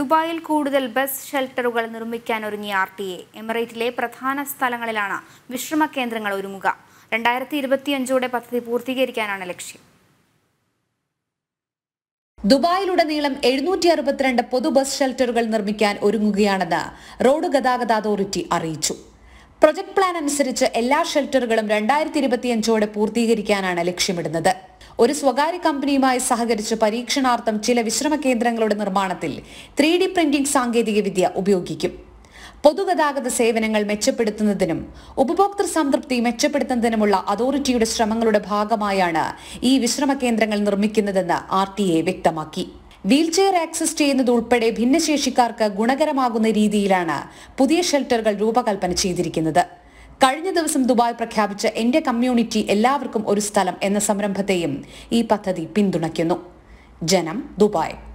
ദുബായിൽ കൂടുതൽ ബസ് ഷെൽട്ടറുകൾ നിർമ്മിക്കാൻ ഒരുങ്ങിയ RTA. എമിറേറ്റിലെ പ്രധാന സ്ഥലങ്ങളിലാണ് വിശ്രമ കേന്ദ്രങ്ങൾ ഒരുങ്ങുക. 2025ഓടെ പദ്ധതി പൂർത്തീകരിക്കാനാണ് ലക്ഷ്യം. ദുബായിലുടനീളം 762 പൊതു ബസ് ഷെൽട്ടറുകൾ നിർമ്മിക്കാൻ ഒരുങ്ങുകയാണെന്ന് റോഡ് ഗതാഗത അതോറിറ്റി അറിയിച്ചു. പ്രൊജക്ട് പ്ലാൻ അനുസരിച്ച് എല്ലാ ഷെൽട്ടറുകളും 2025ഓടെ പൂർത്തീകരിക്കാനാണ് ലക്ഷ്യമിടുന്നത്. ഒരു സ്വകാര്യ കമ്പനിയുമായി സഹകരിച്ച് പരീക്ഷണാർത്ഥം ചില വിശ്രമ കേന്ദ്രങ്ങളുടെ നിർമ്മാണത്തിൽ 3D പ്രിന്റിംഗ് സാങ്കേതികവിദ്യ ഉപയോഗിക്കും. പൊതുഗതാഗത സേവനങ്ങൾ മെച്ചപ്പെടുത്തുന്നതിനും ഉപഭോക്തൃ സംതൃപ്തി മെച്ചപ്പെടുത്തുന്നതിനുമുള്ള അതോറിറ്റിയുടെ ശ്രമങ്ങളുടെ ഭാഗമായാണ് ഈ വിശ്രമ കേന്ദ്രങ്ങൾ നിർമ്മിക്കുന്നതെന്ന് RTA വ്യക്തമാക്കി. വീൽചെയർ ആക്സസ് ചെയ്യുന്നതുൾപ്പെടെ ഭിന്നശേഷിക്കാർക്ക് ഗുണകരമാകുന്ന രീതിയിലാണ് പുതിയ ഷെൽട്ടറുകൾ രൂപകൽപ്പന ചെയ്തിരിക്കുന്നത്. കഴിഞ്ഞ ദിവസം ദുബായ് പ്രഖ്യാപിച്ച എന്റെ കമ്മ്യൂണിറ്റി എല്ലാവർക്കും ഒരു സ്ഥലം എന്ന സംരംഭത്തെയും ഈ പദ്ധതി പിന്തുണയ്ക്കുന്നു. ജനം, ദുബായ്.